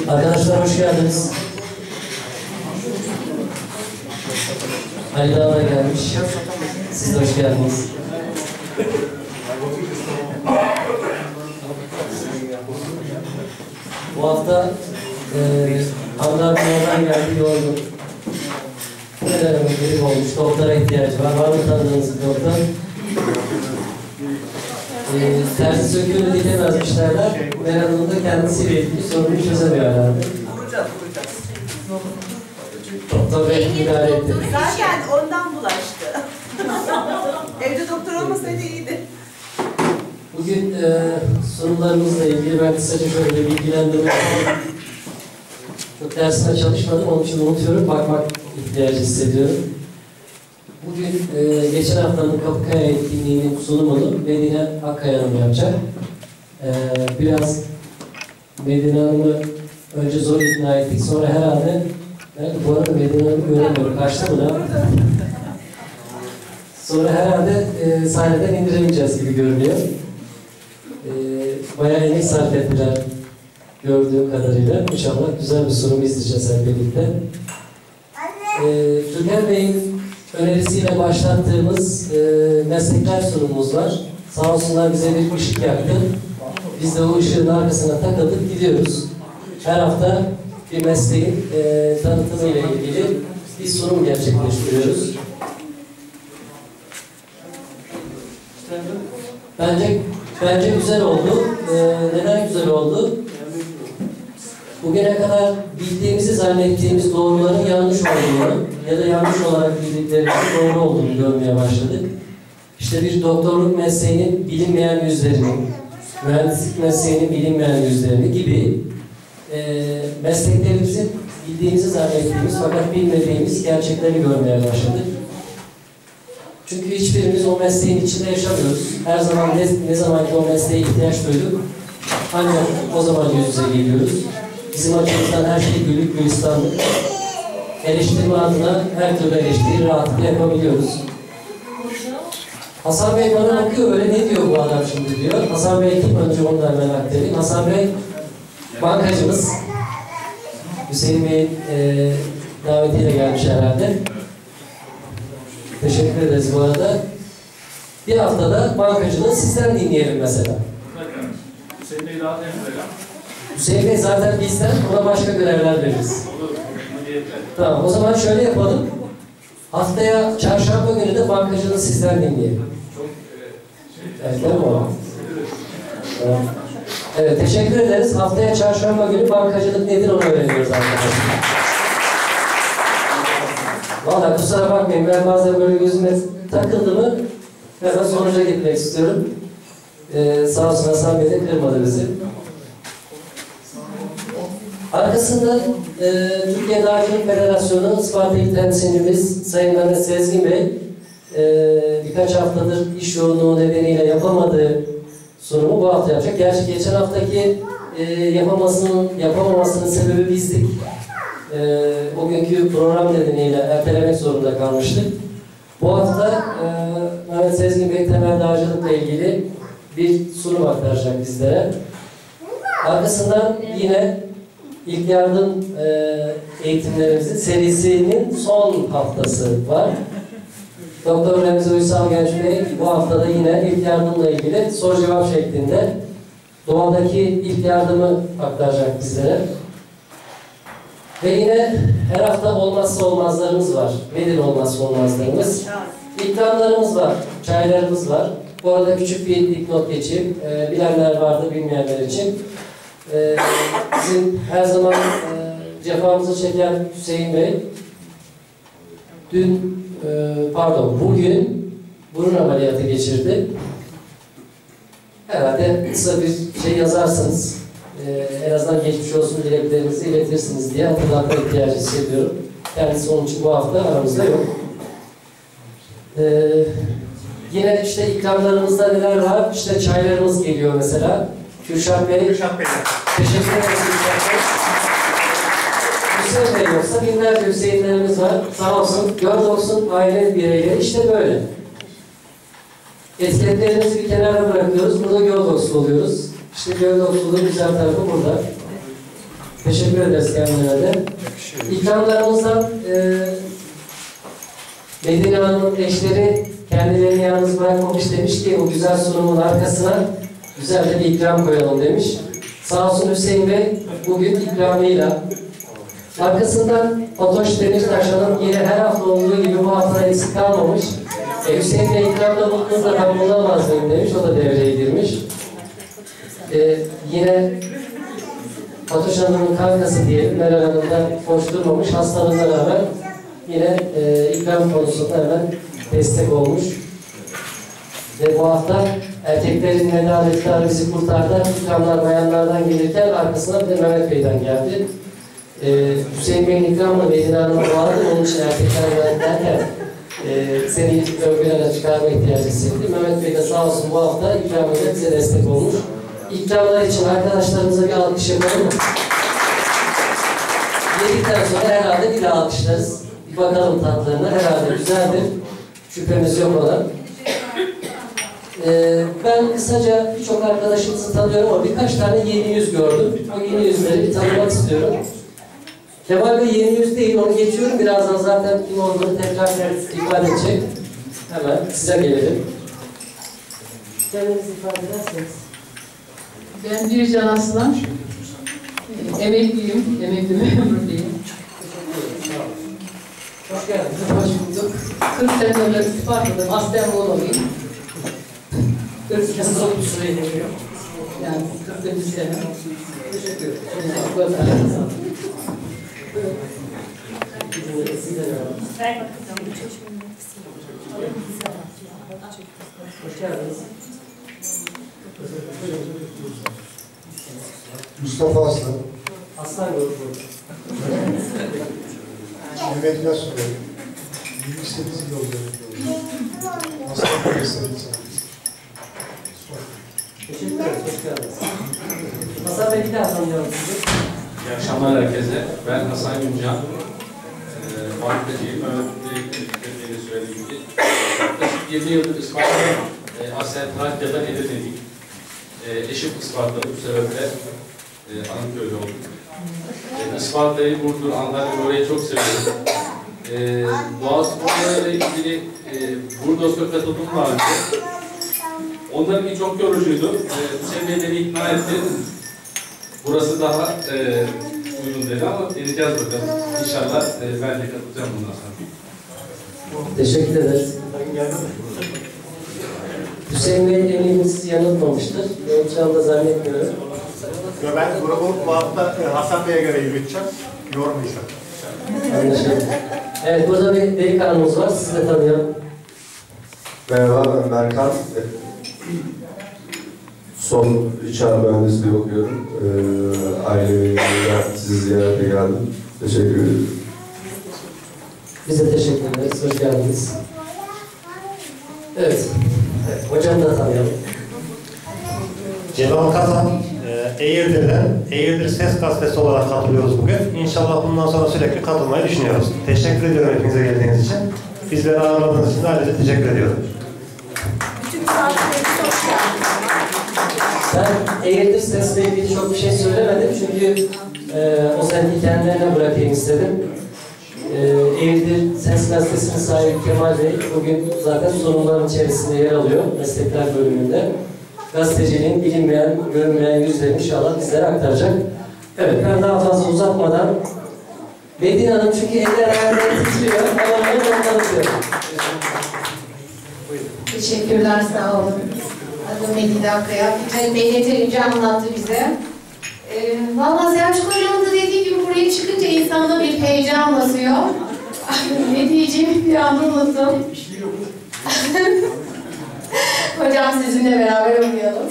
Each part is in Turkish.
Arkadaşlar hoş geldiniz. Ali Dağ da gelmiş. Siz de hoş geldiniz. Bu hafta Hamdi abi oradan geldi, yorgun. Neler grip olmuş, doktora ihtiyacı var. Var mı tanıdığınız bir doktor? Tersi söküğünü dikemezmiş derler. Meral Hanım da kendisiyle ilgili sorunu çözemiyor herhalde. Doktor Bey idare etti. Zaten ondan bulaştı. Evde doktor olmasaydı iyiydi. Bugün sunumlarımızla ilgili ben kısaca şöyle bilgilendirme yapayım. Çok dersine çalışmadım, onun için unutuyorum. Bakmak ihtiyacı hissediyorum. Bugün geçen haftanın Kapıkaya etkinliğinin sunumunu Medine Akkaya Hanım yapacak. Biraz Medine Hanım'ı önce zor ikna ettik, sonra herhalde bu arada Medine Hanım'ı göremiyorum. Kaçta mı da? Sonra herhalde sahneden indiremeyeceğiz gibi görünüyor. Bayağı emek sarf ettiler gördüğüm kadarıyla. İnşallah güzel bir sunum izleyeceğiz hep birlikte. Türker Bey'in önerisiyle başlattığımız meslekler sunumumuz var. Sağ olsunlar bize bir ışık yaktı. Biz de o ışığın arkasına takıldık gidiyoruz. Her hafta bir mesleğin tanıtımıyla ilgili bir sunum gerçekleştiriyoruz. Bence güzel oldu. Neden güzel oldu? Bugüne kadar bildiğimizi zannettiğimiz doğruların yanlış olduğunu ya da yanlış olarak bildiklerimizin doğru olduğunu görmeye başladık. İşte bir doktorluk mesleğinin bilinmeyen yüzlerini, mühendislik mesleğinin bilinmeyen yüzlerini gibi mesleklerimizin bildiğimizi zannettiğimiz fakat bilmediğimiz gerçekleri görmeye başladık. Çünkü hiçbirimiz o mesleğin içinde yaşamıyoruz. Her zaman ne zaman ki o mesleğe ihtiyaç duyduk, ancak o zaman yüz yüze geliyoruz. Bizim açımızdan her şey güllük gülistanlık. Eleştirme adına her türlü eleştiri rahatlıkla yapabiliyoruz. Hasan Bey bana bakıyor, öyle ne diyor bu adam şimdi diyor. Hasan Bey kim? Önce onu da hemen aktarayım. Hasan Bey bankacımız. Hüseyin Bey'in davetiyle gelmiş herhalde. Teşekkür ederiz bu arada. Bir haftada bankacılığı sizden dinleyelim mesela. Hüseyin Bey daha temel. Hüseyin Bey zaten bizden, ona başka görevler veririz. Tamam, o zaman şöyle yapalım. Haftaya çarşamba günü de bankacılığı sizden dinleyelim. Evet, değil mi o? Evet, teşekkür ederiz. Haftaya çarşamba günü bankacılık nedir onu öğreniyoruz arkadaşlar. Vallahi kusura bakmayın, ben bazen böyle gözüme takıldı mı hemen sonuca gitmek istiyorum. Sağ olsun Hasan Bey de kırmadı bizi. Arkasında Türkiye Dağcılık Federasyonu Isparta İl Temsilcimiz Sayın Mehmet Sezgin Bey birkaç haftadır iş yoğunluğu nedeniyle yapamadığı sunumu bu hafta yapacak. Gerçi geçen haftaki yapamamasının sebebi bizdik. O günkü program nedeniyle ertelemek zorunda kalmıştık. Bu hafta Mehmet Sezgin Bey temel dağcılıkla ilgili bir sunum aktaracak bizlere. Arkasından yine İlk yardım eğitimlerimizin serisinin son haftası var. Doktor Remzi Uysal Genç Bey bu haftada yine ilk yardımla ilgili soru cevap şeklinde doğadaki ilk yardımı aktaracak bizlere. Ve yine her hafta olmazsa olmazlarımız var. Nedir olmazsa olmazlarımız? İkramlarımız var, çaylarımız var. Bu arada küçük bir dipnot geçeyim. Bilenler vardı, bilmeyenler için. Bizim her zaman cefamızı çeken Hüseyin Bey bugün burun ameliyatı geçirdi. Herhalde kısa bir şey yazarsınız. En azından geçmiş olsun dileklerinizi iletirsiniz diye hatırlatma ihtiyacı hissediyorum. Kendisi onun için bu hafta aramızda yok. Yine işte ikramlarımızda neler var? İşte çaylarımız geliyor mesela. Kürşat Bey. Teşekkür ederiz Kürşat Bey. Hüseyin Bey yoksa binlerce Hüseyinlerimiz var. Sağ olsun. Gördoksun aile bireyleri işte böyle. Etiketlerimizi bir kenara bırakıyoruz. Burada Gördoksul oluyoruz. İşte Gördoksul'un güzel tarafı burada. Teşekkür ederiz kendilerine de. İkramlarımızdan Medine Hanım'ın eşleri kendilerini yalnız bırakmamış, demiş ki o güzel sunumun arkasına güzel de bir ikram koyalım demiş. Sağ olsun Hüseyin Bey bugün ikramıyla. Arkasından Fatoş Demirtaş'ın yine her hafta olduğu gibi bu hafta eksik kalmamış. Hüseyin Bey ikramda bulunduğunda ben bulunamaz mıyım demiş, o da devreye girmiş. Yine Fatoş Hanım'ın kankası diyelim, Meral Hanım da boş durmamış, hastalığına rağmen yine ikram konusunda hemen destek olmuş. Ve bu hafta erkeklerin nedametleri bizi kurtardı. İkramlar bayanlardan gelirken arkasına bir de Mehmet Bey'den geldi. Hüseyin Bey'in ikramla Medine Hanım'a bağlı, onun için erkekler derken seni ön plana çıkarma ihtiyacı hissetti. Mehmet Bey de sağ olsun bu hafta ikramıyla bize destek olmuş. İkramlar için arkadaşlarımıza bir alkış yapalım mı? Yedikten sonra herhalde bir daha alkışlarız. Bir bakalım tatlarına, herhalde güzeldir. Şüphemiz yok ona. Ben kısaca birçok arkadaşımızı tanıyorum ama birkaç tane yeni yüz gördüm. O yeni yüzleri bir tanımak istiyorum. Kemal Bey yeni yüz değil, onu geçiyorum. Birazdan zaten kim olduğunu tekrar ifade edecek. Hemen size gelelim. Kendinizi ifade ederseniz. Ben Bircan Aslan. Emekliyim, emekli memurluyum. Hoş geldiniz. Hoş bulduk. 40 senedir Isparta'da aslen oğluyum. 40 yıl olmuş süreyi geliyor. Yani 48 sene. Teşekkür ederim. Bu kadar. Hoş geldiniz. Mustafa Aslan. Aslan grubu. Mehmet Yasun Bey. 28 yıl oldu. Aslan Bey'e Teşekkür ederiz. Hoş geldiniz. Hasan Bey bir daha tanıyalım sizi. İyi akşamlar herkese. Ben Hasan Güncan. Bankacıyım. Mehmet söylediği gibi. Yaklaşık 20 yıldır Isparta'da aslen Trakya'dan Edirne'liyim. Eşim Isparta'da, bu sebeple Anıtköy'de olduk. Isparta'yı, Burdur, Antalya, orayı çok seviyorum. Doğa sporlarıyla ilgili Burdos'a katıldım daha önce. Onlarınki çok yorucuydu. Hüseyin Bey beni ikna etti. Burası daha uygun dedi ama deneyeceğiz bakalım. İnşallah ben de katılacağım bundan sonra. Teşekkür ederiz. Hüseyin Bey eminim sizi yanıltmamıştır. Yanıltacağını da zannetmiyorum. Ben grubu bu hafta Hasan Bey'e göre yürüteceğim. Yormayacağım. Anlaşıldı. Evet, burada bir delikanlımız var. Sizi de tanıyalım. Merhaba, ben Berkan. Son 3 ay mühendisliği okuyorum. Ailemin yanında sizi ziyarete geldim. Teşekkür ederim. Biz de teşekkür ederiz. Hoş geldiniz. Evet. Evet, hocamı da tanıyalım. Celal Kazan, Eğirdir'den, Eğirdir Ses Gazetesi olarak katılıyoruz bugün. İnşallah bundan sonra sürekli katılmayı düşünüyoruz. Teşekkür ediyorum hepinize geldiğiniz için. Bizleri ağırladığınız için de ayrıca teşekkür ediyorum. Bütün misafirlerimiz hoş geldiniz. Ben Eğirdir Ses'le ilgili çok bir şey söylemedim çünkü o sendiği kendilerine bırakayım istedim. Eğirdir Ses Gazetesi'nin sahibi Kemal Bey bugün zaten sunumların içerisinde yer alıyor meslekler bölümünde. Gazeteciliğin bilinmeyen, görünmeyen yüzlerini inşallah bizlere aktaracak. Evet, ben daha fazla uzatmadan Medine Hanım çünkü eller ayarları titriyor, adamları ben tanıtıyorum. Teşekkürler, sağ olun. Adım Medine Akkaya. Fikret Bey yeterince anlattı bize. Vallahi Selçuk Hocam'ın da dediği gibi buraya çıkınca insanda bir heyecan basıyor. Ne diyeceğimi bir anda unuttum. Hocam sizinle beraber okuyalım.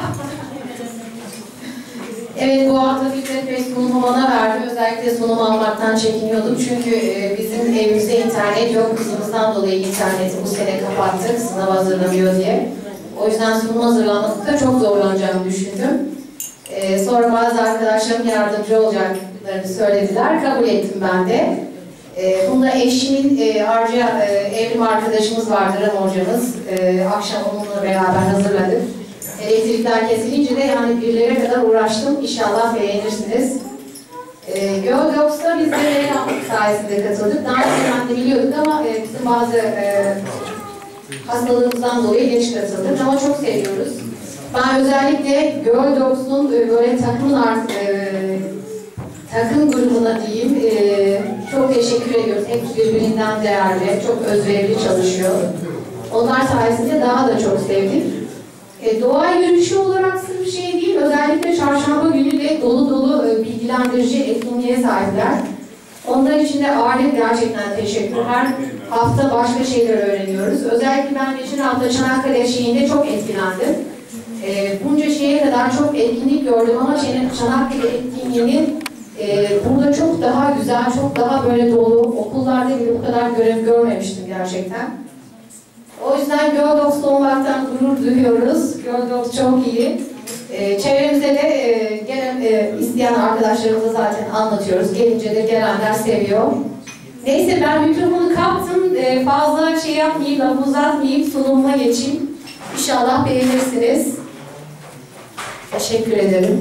Evet, bu hafta Fikret Bey sunumu bana verdi. Özellikle sunum almaktan çekiniyordum. Çünkü bizim evimizde internet yok. Kızımızdan dolayı interneti bu sene kapattık. Sınav hazırlanıyor diye. O yüzden sunum hazırlanmakta çok zorlanacağımı düşündüm. Sonra bazı arkadaşlarım yardımcı olacaklarını söylediler. Kabul ettim ben de. Bunda eşimin evrim arkadaşımız vardır, hocamız. Akşam onunla beraber hazırladık. Elektrikler kesilince de yani birlere kadar uğraştım. İnşallah beğenirsiniz. biz de reklam sayesinde katıldık. Daha önceden de biliyorduk ama bizim bazı hastalığımızdan dolayı geç katıldık ama çok seviyoruz. Ben özellikle Girl Dogs'un böyle takım grubuna diyeyim çok teşekkür ediyoruz. Hepsi birbirinden değerli, çok özverili çalışıyor. Onlar sayesinde daha da çok sevdik. Doğa yürüyüşü olarak sırf bir şey değil, özellikle çarşamba günü de dolu dolu bilgilendirici etkinliğe sahipler. Onlar için de aile gerçekten teşekkür. Her hafta başka şeyler öğreniyoruz. Özellikle ben geçen hafta Çanakkale şeyinde çok etkilendim. Bunca şeye kadar çok etkinlik gördüm ama Çanakkale etkinliğinin burada çok daha güzel, çok daha böyle dolu, okullarda bile bu kadar görev görmemiştim gerçekten. O yüzden Girl Dogs'la olmaktan gurur duyuyoruz. Girl Dogs çok iyi. Çevremize de gelen isteyen arkadaşlarımıza zaten anlatıyoruz. Gelince de gelenler seviyor. Neyse ben mikrofonu kaptım. Fazla şey yapmayayım, lafı uzatmayayım, sunumuma geçeyim. İnşallah beğenirsiniz. Teşekkür ederim.